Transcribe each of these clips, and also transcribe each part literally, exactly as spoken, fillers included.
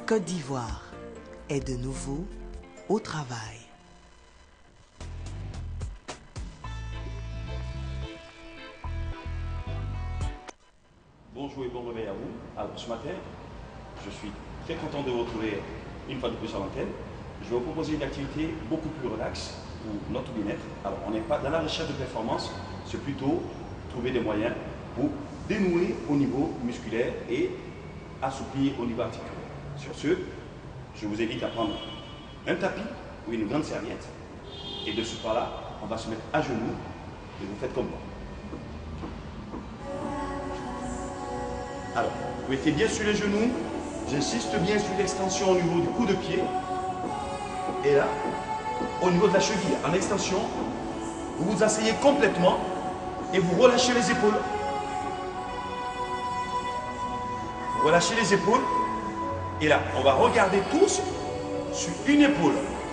Côte d'Ivoire est de nouveau au travail. Bonjour et bon réveil à vous. Alors ce matin, je suis très content de vous retrouver une fois de plus à l'antenne. Je vais vous proposer une activité beaucoup plus relaxe pour notre bien-être. Alors on n'est pas dans la recherche de performance, c'est plutôt trouver des moyens pour dénouer au niveau musculaire et assouplir au niveau articulaire. Sur ce, je vous invite à prendre un tapis ou une grande serviette et de ce pas-là, on va se mettre à genoux et vous faites comme moi. Alors, vous mettez bien sur les genoux, j'insiste bien sur l'extension au niveau du coup de pied. Et là, au niveau de la cheville, en extension, vous vous asseyez complètement et vous relâchez les épaules. Vous relâchez les épaules. Et là, on va regarder tous sur une épaule.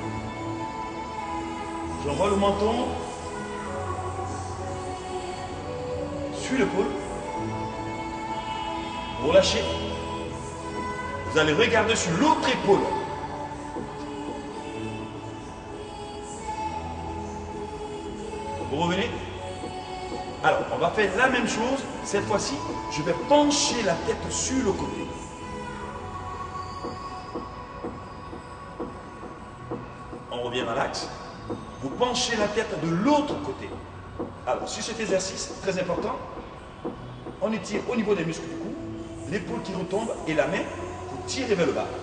J'envoie le menton sur l'épaule. Vous relâchez. Vous allez regarder sur l'autre épaule. Vous revenez. Alors, on va faire la même chose. Cette fois-ci, je vais pencher la tête sur le côté. On revient dans l'axe. Vous penchez la tête de l'autre côté. Alors, sur cet exercice, très important, on étire au niveau des muscles du cou, l'épaule qui retombe et la main, vous tirez vers le bas.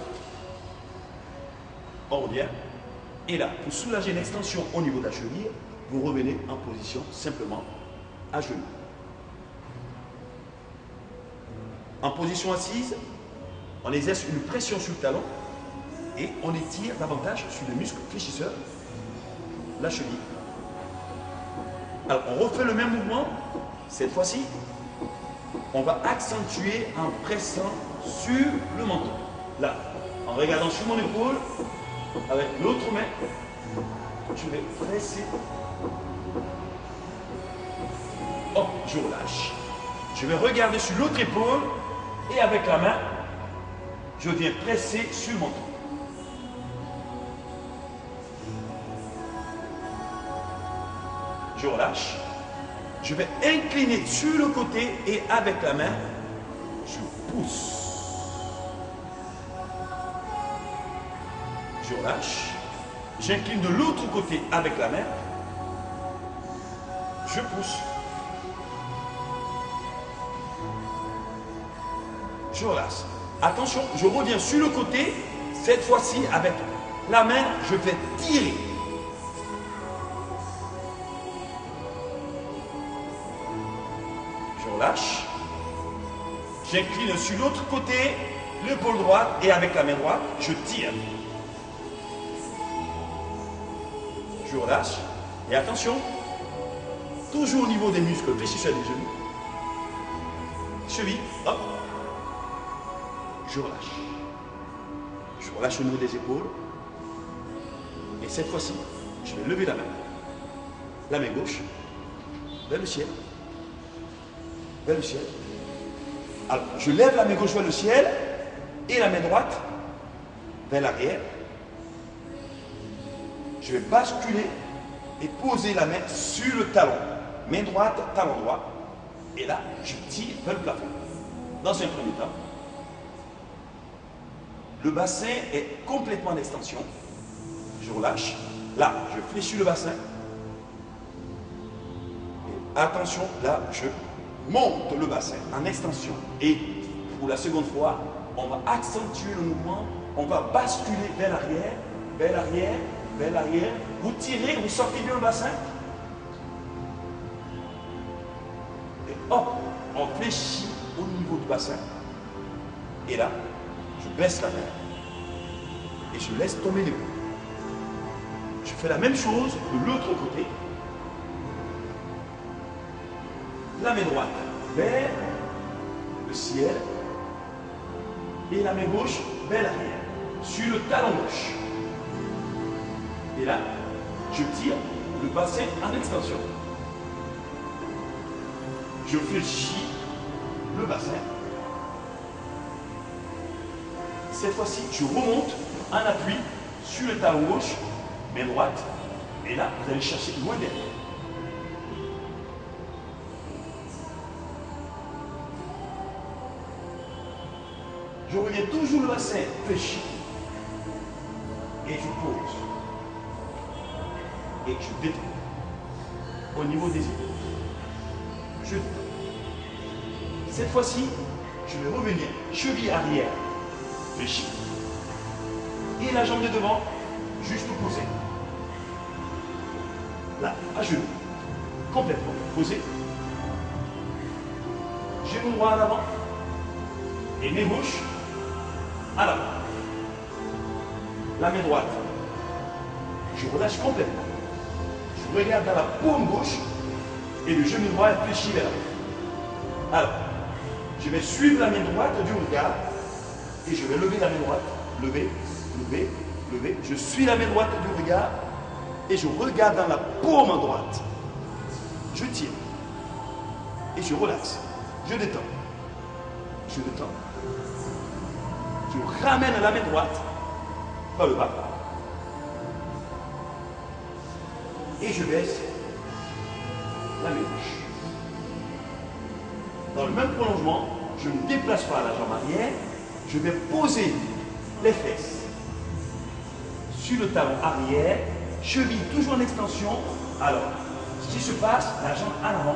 On revient. Et là, pour soulager l'extension au niveau de la cheville, vous revenez en position simplement à genoux. En position assise, on exerce une pression sur le talon et on étire davantage sur le muscle fléchisseur, la cheville. Alors, on refait le même mouvement. Cette fois-ci, on va accentuer en pressant sur le menton. Là, en regardant sur mon épaule, avec l'autre main, je vais presser. Hop, je relâche. Je vais regarder sur l'autre épaule et avec la main, je viens presser sur le menton. Je relâche. Je vais incliner sur le côté et avec la main, je pousse. Je relâche. J'incline de l'autre côté avec la main. Je pousse. Je relâche. Attention, je reviens sur le côté. Cette fois-ci, avec la main, je vais tirer. Je relâche. J'incline sur l'autre côté, l'épaule droite, et avec la main droite, je tire. Je relâche. Et attention, toujours au niveau des muscles fléchisseurs des genoux. Cheville, hop. Je relâche. Je relâche au niveau des épaules. Et cette fois-ci, je vais lever la main. La main gauche vers le ciel. Vers le ciel. Alors, je lève la main gauche vers le ciel et la main droite vers l'arrière. Je vais basculer et poser la main sur le talon. Main droite, talon droit. Et là, je tire vers le plafond. Dans un premier temps, le bassin est complètement en extension. Je relâche. Là, je fléchis le bassin. Et attention, là, je monte le bassin en extension. Et pour la seconde fois, on va accentuer le mouvement. On va basculer vers l'arrière, vers l'arrière, vers l'arrière. Vous tirez, vous sortez bien le bassin. Et hop, on fléchit au niveau du bassin. Et là, je baisse la main et je laisse tomber l'épaule. Je fais la même chose de l'autre côté. La main droite vers le ciel et la main gauche vers l'arrière, sur le talon gauche. Et là, je tire le bassin en extension. Je fléchis le bassin. Cette fois-ci, je remonte en appui sur le talon gauche, main droite. Et là, vous allez chercher loin derrière. Je reviens toujours le bassin fléchi. Et je pose. Et je détends. Au niveau des épaules. Je détends. Cette fois-ci, je vais revenir cheville arrière fléchi. Et la jambe de devant, juste posée. Là, à genoux. Complètement posé. Genou droit en avant. Et main gauche à l'avant. La main droite, je relâche complètement. Je regarde dans la paume gauche et le genou droit est fléchi vers l'avant. Alors, je vais suivre la main droite du regard et je vais lever la main droite. Lever, lever, lever. Je suis la main droite du regard et je regarde dans la paume droite. Je tire et je relaxe. Je détends. Je détends. Je ramène la main droite par le bas. Et je baisse la main gauche. Dans le même prolongement, je ne déplace pas la jambe arrière. Je vais poser les fesses sur le talon arrière, cheville toujours en extension. Alors, ce qui se passe, la jambe en avant,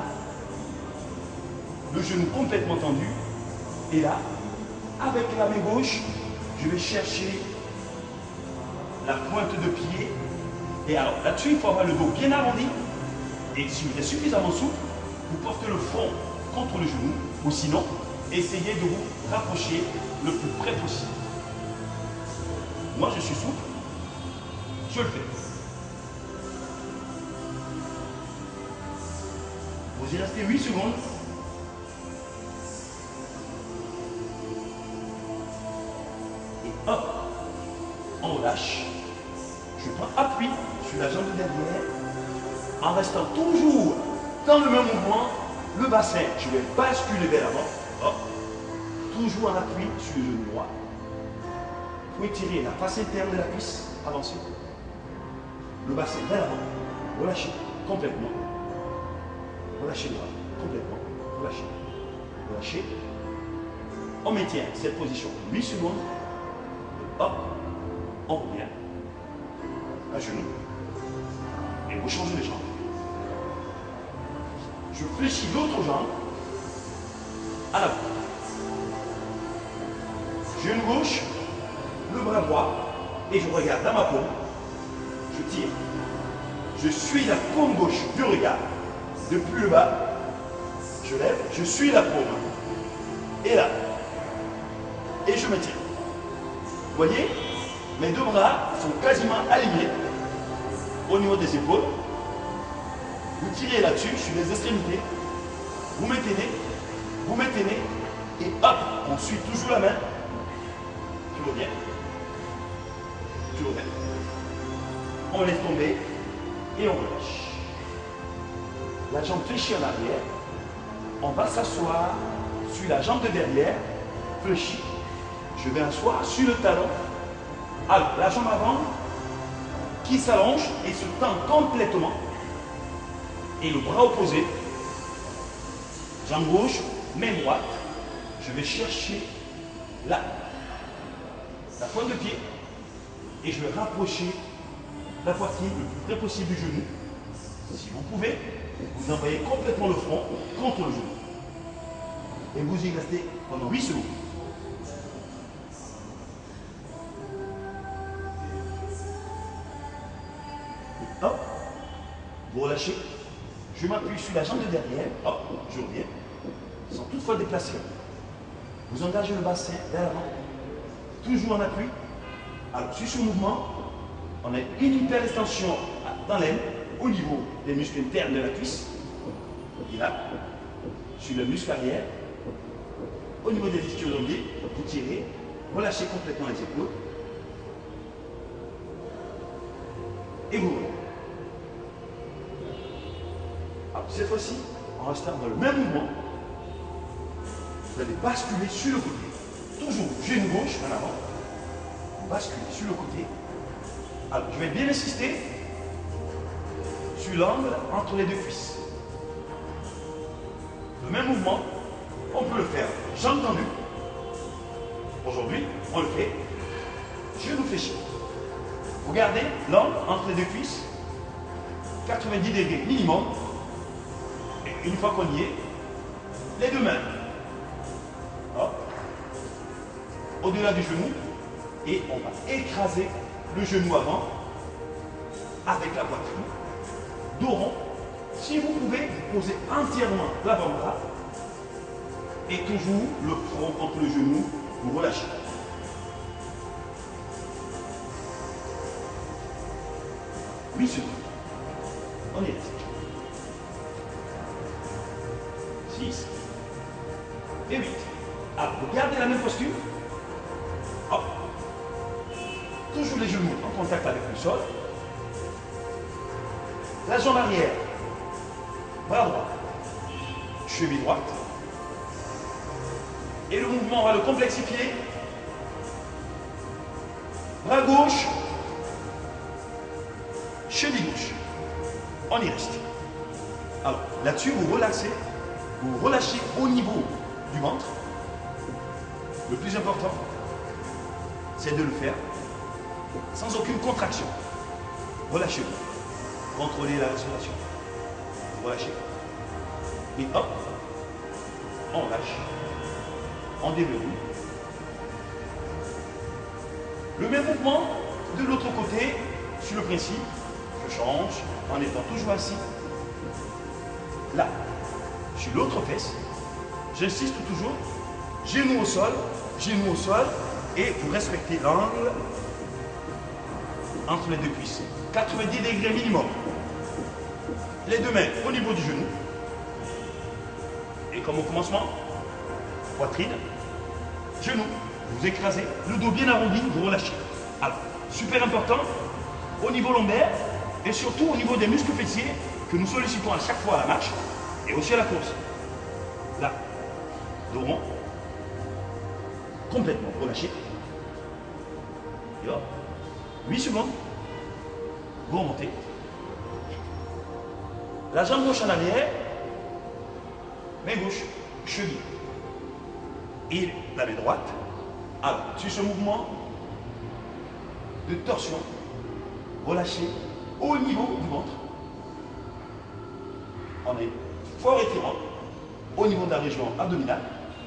le genou complètement tendu. Et là, avec la main gauche, je vais chercher la pointe de pied. Et alors là-dessus, il faut avoir le dos bien arrondi. Et si vous êtes suffisamment souple, vous portez le front contre le genou. Ou sinon, essayez de vous rapprocher le plus près possible. Moi, je suis souple. Je le fais. Vous y restez huit secondes. Hop, on relâche. Je prends appui sur la jambe de derrière en restant toujours dans le même mouvement. Le bassin, je vais basculer vers l'avant. Hop, toujours en appui sur le genou droit. Vous pouvez tirer la face interne de la cuisse, avancer. Le bassin vers l'avant, relâchez complètement. Relâchez le bras, complètement. Relâchez. Relâchez. On maintient cette position huit secondes. Hop, on revient à genoux et vous changez les jambes. Je fléchis l'autre jambe à l'avant. Genou gauche, le bras droit et je regarde dans ma paume. Je tire. Je suis la paume gauche du regard. Depuis le bas, je lève, je suis la paume. Et là. Et je me tire. Vous voyez, mes deux bras sont quasiment alignés au niveau des épaules. Vous tirez là-dessus, sur les extrémités. Vous maintenez, vous maintenez, et hop, on suit toujours la main. Tu reviens. Tu reviens. On laisse tomber et on relâche. La jambe fléchie en arrière. On va s'asseoir sur la jambe de derrière, fléchie. Je vais asseoir sur le talon. Alors, la jambe avant qui s'allonge et se tend complètement. Et le bras opposé. Jambe gauche, main droite. Je vais chercher là, la pointe de pied. Et je vais rapprocher la poitrine le plus près possible du genou. Si vous pouvez, vous envoyez complètement le front contre le genou. Et vous y restez pendant huit secondes. Hop, vous relâchez. Je m'appuie sur la jambe de derrière. Hop, je reviens. Sans toutefois déplacer. Vous engagez le bassin vers l'avant. Toujours en appui. Alors, sur ce mouvement, on a une hyper extension dans l'aine, au niveau des muscles internes de la cuisse. Et là, sur le muscle arrière, au niveau des ischio-jambiers, vous tirez, relâchez complètement les épaules. Et vous revenez. Alors, cette fois-ci, en restant dans le même mouvement, vous allez basculer sur le côté. Toujours genou gauche en avant. on bascule sur le côté. Alors, je vais bien insister sur l'angle entre les deux cuisses. Le même mouvement, on peut le faire jambe tendue. Aujourd'hui, on le fait genou fléchi. Regardez l'angle entre les deux cuisses, quatre-vingt-dix degrés minimum. Et une fois qu'on y est, les deux mains au-delà du genou et on va écraser le genou avant avec la poitrine, dos rond. Si vous pouvez, vous posez entièrement l'avant-bras et toujours le front entre le genou, vous relâchez. huit secondes. On y reste. six et huit. Alors, vous gardez la même posture. Hop. Toujours les genoux en contact avec le sol. La jambe arrière. Bras droit. Cheville droite. Et le mouvement, on va le complexifier. Bras gauche. Cheville gauche. On y reste. Alors, là-dessus, vous relaxez. Vous relâchez au niveau du ventre. Le plus important, c'est de le faire sans aucune contraction. Relâchez-vous. Contrôlez la respiration. Relâchez. Et hop, on lâche. On déverrouille. Le même mouvement de l'autre côté, sur le principe, je change en étant toujours assis. Là, sur l'autre fesse, j'insiste toujours, genou au sol, genou au sol, et vous respectez l'angle entre les deux cuisses. quatre-vingt-dix degrés minimum. Les deux mains au niveau du genou. Et comme au commencement, poitrine, genou, vous écrasez, le dos bien arrondi, vous relâchez. Alors, super important, au niveau lombaire, et surtout au niveau des muscles fessiers, que nous sollicitons à chaque fois à la marche, et aussi à la course. Là, dos rond, complètement relâché. Et hop, huit secondes. Vous remontez. La jambe gauche en arrière, main gauche, cheville. Et la main droite. Alors, sur ce mouvement de torsion, relâchez au niveau du ventre. On est fort étirant au niveau de la région abdominale.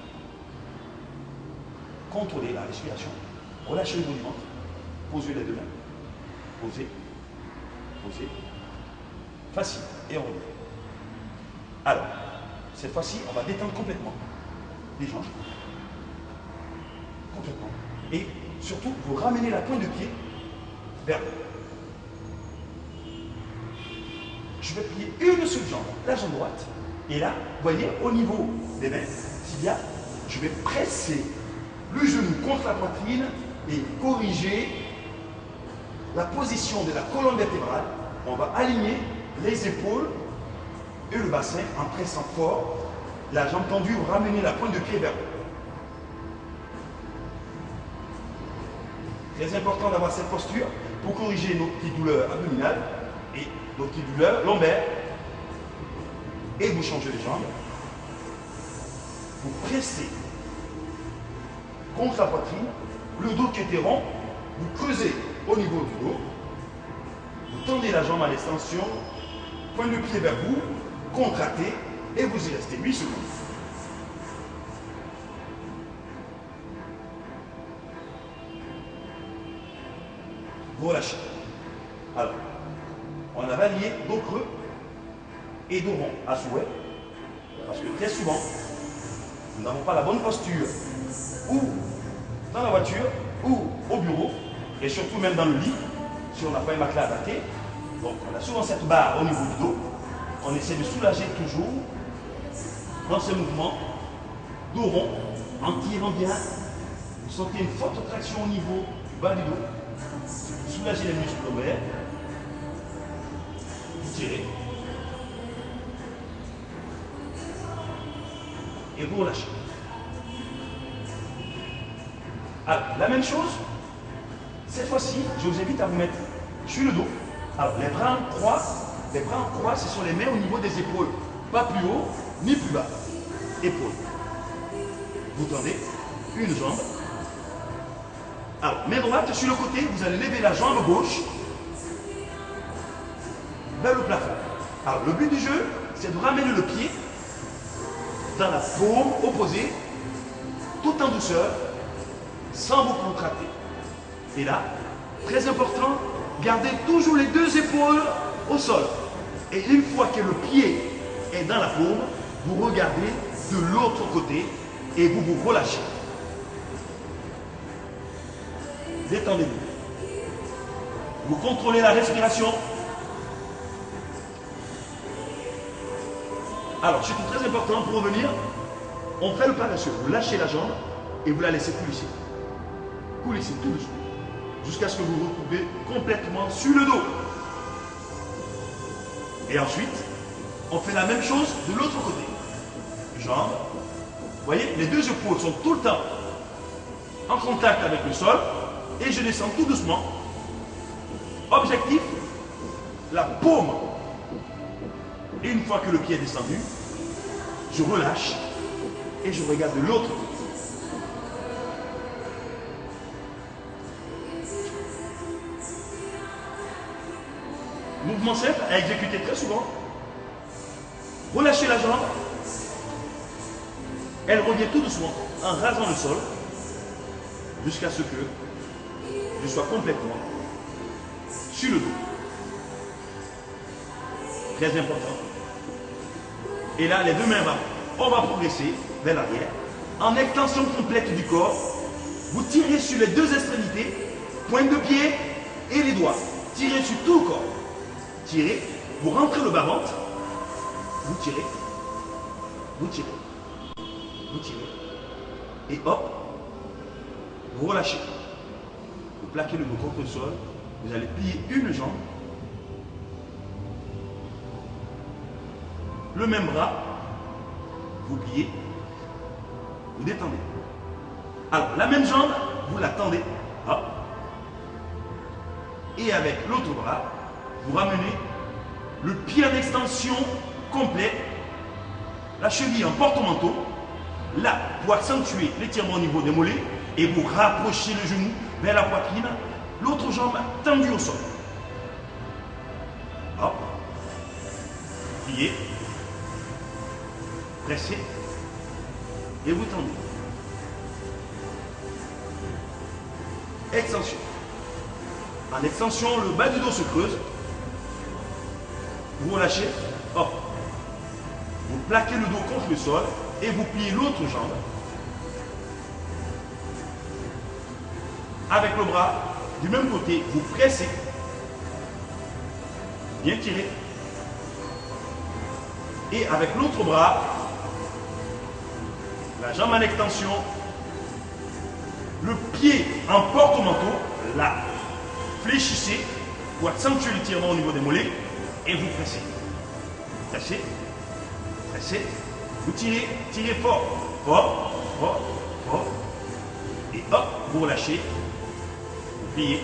Contrôlez la respiration. Relâchez le niveau du ventre. Posez les deux mains. Posez. Posez. Facile. Et on revient. Alors, cette fois-ci, on va détendre complètement les jambes. Complètement. Et surtout, vous ramenez la pointe de pied vers le. Je vais plier une seule jambe, la jambe droite. Et là, vous voyez, au niveau des mains, tibia, je vais presser le genou contre la poitrine et corriger la position de la colonne vertébrale. On va aligner les épaules et le bassin en pressant fort. La jambe tendue, vous ramenez la pointe de pied vers le. Très important d'avoir cette posture pour corriger nos petites douleurs abdominales et nos petites douleurs lombaires. Et vous changez les jambes. Vous pressez contre la poitrine, le dos qui était rond, vous creusez au niveau du dos, vous tendez la jambe à l'extension, pointe de pied vers vous, contractez et vous y restez huit secondes. Vous relâchez. Alors, on a varié dos creux et dos rond à souhait, parce que très souvent, nous n'avons pas la bonne posture, ou dans la voiture, ou au bureau, et surtout même dans le lit, si on n'a pas un matelas adapté. Donc on a souvent cette barre au niveau du dos. On essaie de soulager toujours dans ce mouvement, dos rond, en tirant bien. Vous sentez une forte traction au niveau du bas du dos. Soulagez les muscles lombaires. Vous tirez. Et vous relâchez. Alors, la même chose Cette fois-ci, je vous invite à vous mettre sur le dos. Alors, les bras en croix, les bras en croix, ce sont les mains au niveau des épaules. Pas plus haut, ni plus bas. Épaules. Vous tendez une jambe. Alors, main droite sur le côté, vous allez lever la jambe gauche vers le plafond. Alors, le but du jeu, c'est de ramener le pied dans la paume opposée, tout en douceur, sans vous contracter. Et là, très important, gardez toujours les deux épaules au sol. Et une fois que le pied est dans la paume, vous regardez de l'autre côté et vous vous relâchez. Détendez-vous. Vous contrôlez la respiration. Alors, c'est très important pour revenir. On fait le parachute. Vous lâchez la jambe et vous la laissez coulisser. Coulissez tout doucement. Jusqu'à ce que vous vous retrouvez complètement sur le dos. Et ensuite, on fait la même chose de l'autre côté. Jambes. Vous voyez, les deux épaules sont tout le temps en contact avec le sol. Et je descends tout doucement. Objectif, la paume. Et une fois que le pied est descendu, je relâche et je regarde de l'autre côté. Mouvement simple à exécuter très souvent. Relâchez la jambe. Elle revient tout doucement en rasant le sol jusqu'à ce que je sois complètement sur le dos. Très important. Et là, les deux mains, on va progresser vers l'arrière. En extension complète du corps, vous tirez sur les deux extrémités, pointe de pied et les doigts. Tirez sur tout le corps. Tirez, vous rentrez le bas-ventre, vous tirez, vous tirez, vous tirez, et hop, vous relâchez. Vous plaquez le dos contre le sol, vous allez plier une jambe, le même bras, vous pliez, vous détendez. Alors, la même jambe, vous la tendez, hop, et avec l'autre bras, vous ramenez le pied en extension complet, la cheville en porte-manteau, là, pour accentuer l'étirement au niveau des mollets, et vous rapprochez le genou vers la poitrine, l'autre jambe tendue au sol. Hop, pliez, pressez, et vous tendez. Extension. En extension, le bas du dos se creuse. Vous relâchez, hop. Vous plaquez le dos contre le sol et vous pliez l'autre jambe. Avec le bras du même côté, vous pressez. Bien tiré. Et avec l'autre bras, la jambe en extension, le pied en porte-manteau, là, fléchissez pour accentuer l'étirement au niveau des mollets et vous pressez. Pressez, pressez, vous tirez, tirez fort, fort, fort, fort, et hop, vous relâchez, vous pliez,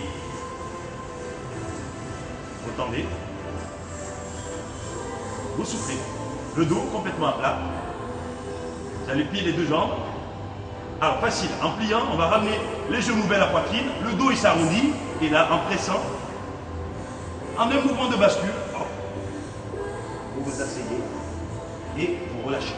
vous tendez, vous soufflez, le dos complètement à plat, vous allez plier les deux jambes. Alors facile, en pliant, on va ramener les genoux vers la poitrine, le dos il s'arrondit, et là, en pressant, en un mouvement de bascule, hop, vous vous asseyez et vous relâchez.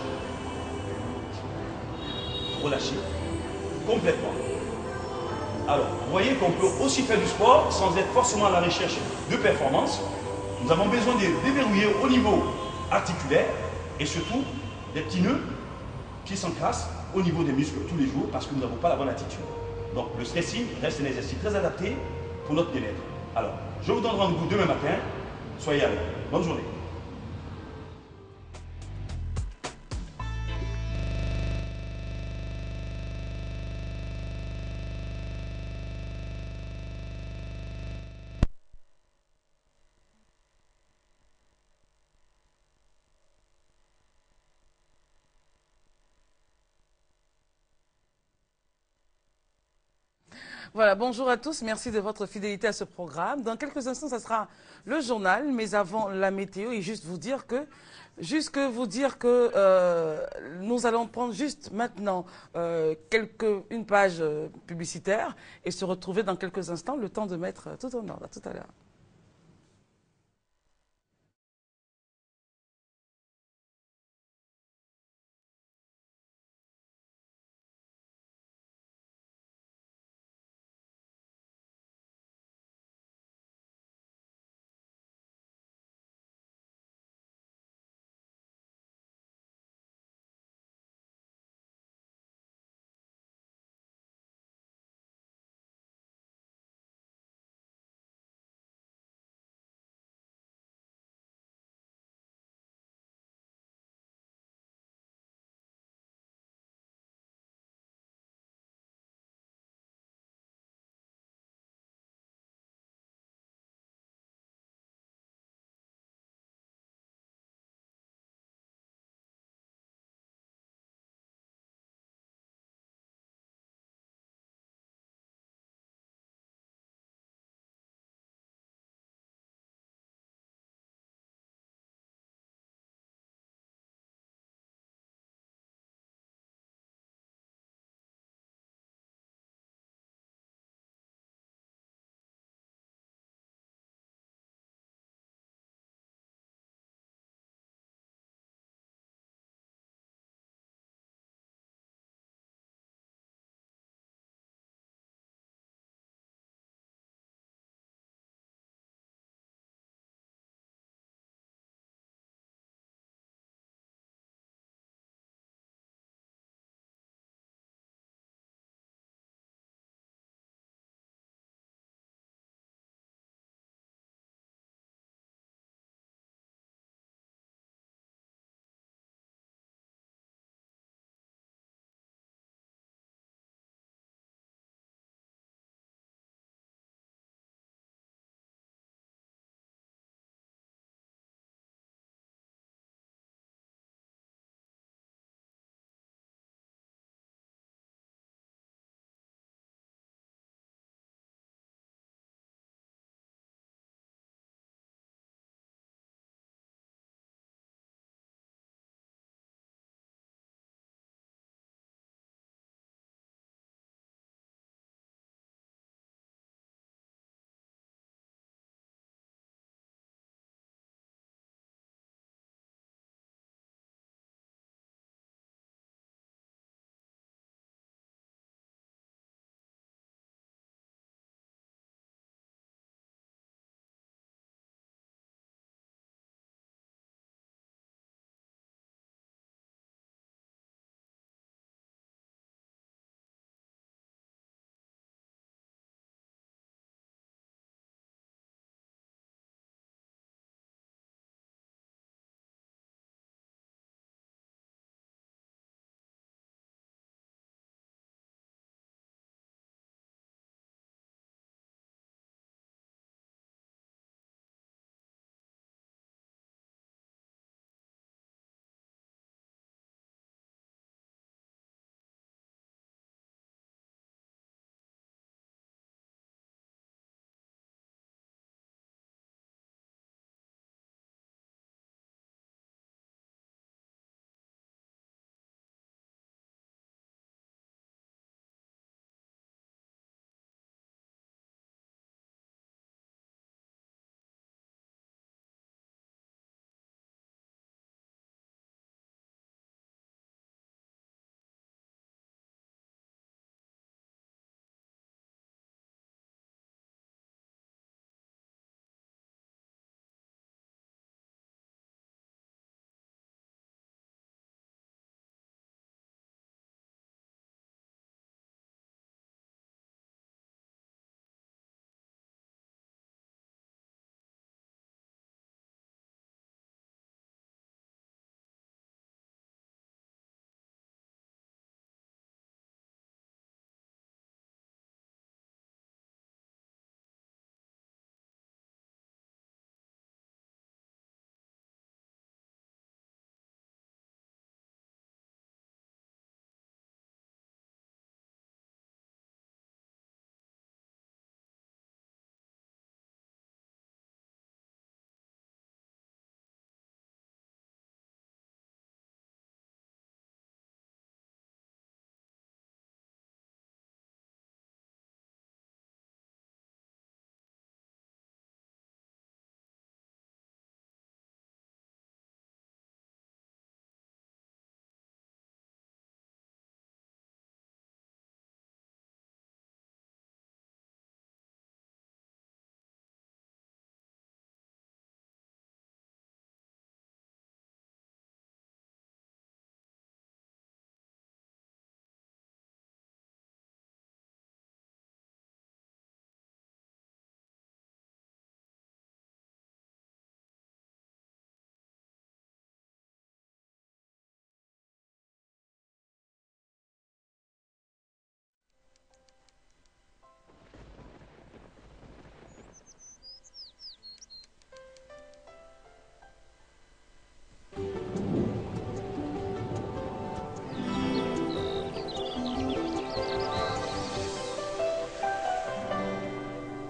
Relâchez complètement. Alors, vous voyez qu'on peut aussi faire du sport sans être forcément à la recherche de performance. Nous avons besoin de déverrouiller au niveau articulaire et surtout des petits nœuds qui s'encrassent au niveau des muscles tous les jours parce que nous n'avons pas la bonne attitude. Donc le stressing reste un exercice très adapté pour notre bien-être. Alors, je vous donne rendez-vous demain matin. Soyez avec nous. Bonne journée. Voilà, bonjour à tous, merci de votre fidélité à ce programme. Dans quelques instants, ça sera le journal, mais avant la météo, et juste vous dire que, juste que vous dire que euh, nous allons prendre juste maintenant euh, quelques, une page euh, publicitaire et se retrouver dans quelques instants, le temps de mettre tout en ordre. À tout à l'heure.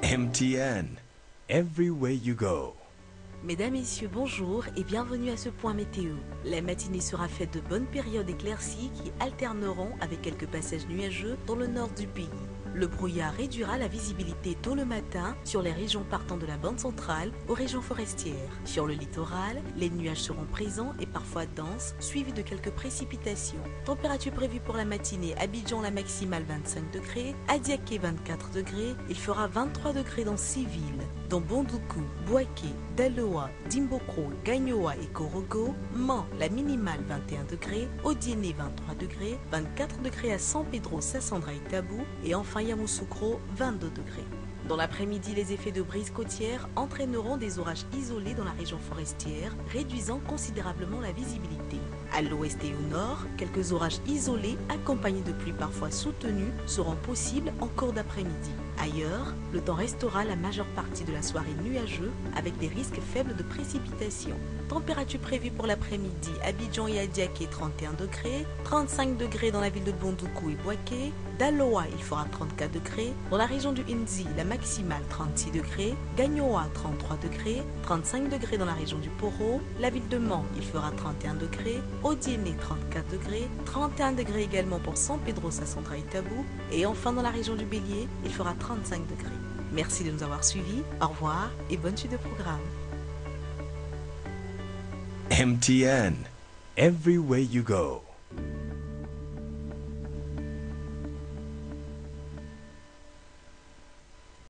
M T N, everywhere you go. Mesdames, Messieurs, bonjour et bienvenue à ce point météo. La matinée sera faite de bonnes périodes éclaircies qui alterneront avec quelques passages nuageux dans le nord du pays. Le brouillard réduira la visibilité tôt le matin sur les régions partant de la bande centrale aux régions forestières. Sur le littoral, les nuages seront présents et parfois denses, suivis de quelques précipitations. Température prévue pour la matinée, Abidjan la maximale vingt-cinq degrés, Adiaké vingt-quatre degrés, il fera vingt-trois degrés dans six villes, dont Bondoukou, Bouaké, Daloa, Dimbokro, Gagnoa et Korogo, Mans la minimale vingt et un degrés, Odiéné vingt-trois degrés, vingt-quatre degrés à San Pedro, Sassandra et Tabou, et enfin Yamoussoukro, vingt-deux degrés. Dans l'après-midi, les effets de brise côtière entraîneront des orages isolés dans la région forestière, réduisant considérablement la visibilité. À l'ouest et au nord, quelques orages isolés, accompagnés de pluies parfois soutenues, seront possibles en cours d'après-midi. Ailleurs, le temps restera la majeure partie de la soirée nuageux, avec des risques faibles de précipitations. Température prévue pour l'après-midi, Abidjan et Adiaké trente et un degrés, trente-cinq degrés dans la ville de Bondoukou et Bouaké, Daloa il fera trente-quatre degrés, dans la région du Inzi la maximale trente-six degrés, Gagnoa trente-trois degrés, trente-cinq degrés dans la région du Poro, la ville de Mans il fera trente et un degrés, Odiéné trente-quatre degrés, trente et un degrés également pour San Pedro, Sassandra et Tabou, et enfin dans la région du Bélier il fera trente-cinq degrés. Merci de nous avoir suivis, au revoir et bonne suite de programme. M T N, everywhere you go.